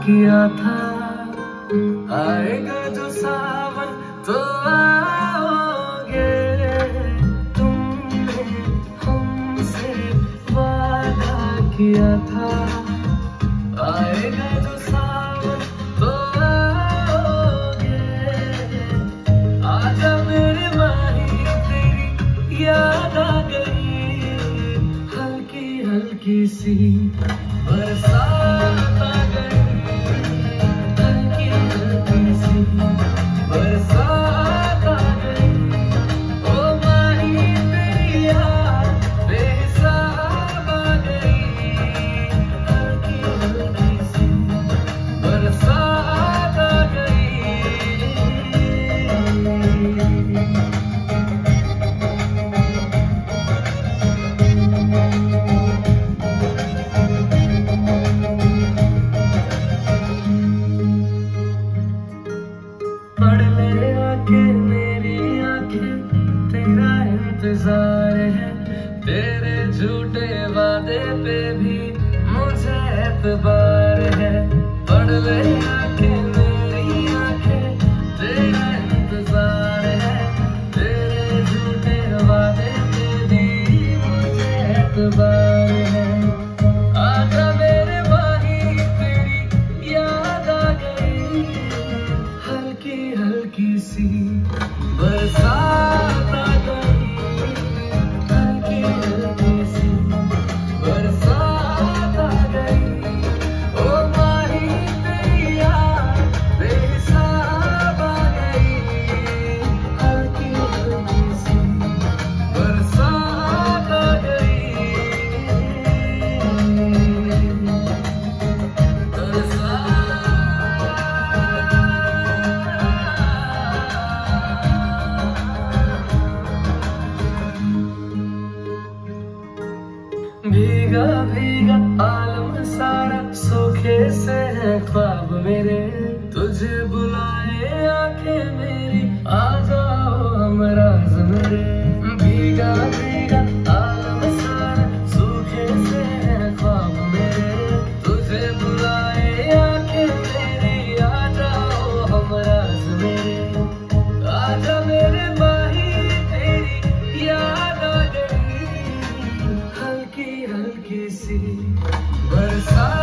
किया था। आएगा जो सावन तो आओगे, तुमने हमसे वादा किया था। आएगा जो सावन तो आओगे, आजा मेरे माही तेरी याद आ गई। हल्की हल्की सी बरसात आ गई, हल्की हल्की सी बरसात आ गई। ओ माही तेरी याद बेहिसाब आ गई, हल्की हल्की सी बरसात आ गई। पढ़ ले आके मेरी आंखें, तेरा इंतजार है। तेरे झूठे वादे पे भी मुझे एतबार है। पढ़ ले आके मेरी आंखें, तेरा इंतजार है। तेरे झूठे वादे पे भी मुझे एतबार है। आजा मेरे माही तेरी याद आ गई, हल्की हल्की सी बरसात आ गई, हल्की हल्की सी बरसात आ गई। ओ माही तेरी याद बेहिसाब आ गई, हल्की हल्की सी बरसात आ गई। भीगा भीगा आलम सारा, सूखे से है ख्वाब मेरे। तुझे बुलाए आंखें मेरी, आ जाओ हमराज मेरे। भीगा भीगा आलम सारा, सूखे से है ख्वाब मेरे। तुझे बुलाए आंखें मेरी, आ जाओ हमराज मेरे। आजा मेरे माही तेरी याद आ गई, हल्की हल्की सी बरसात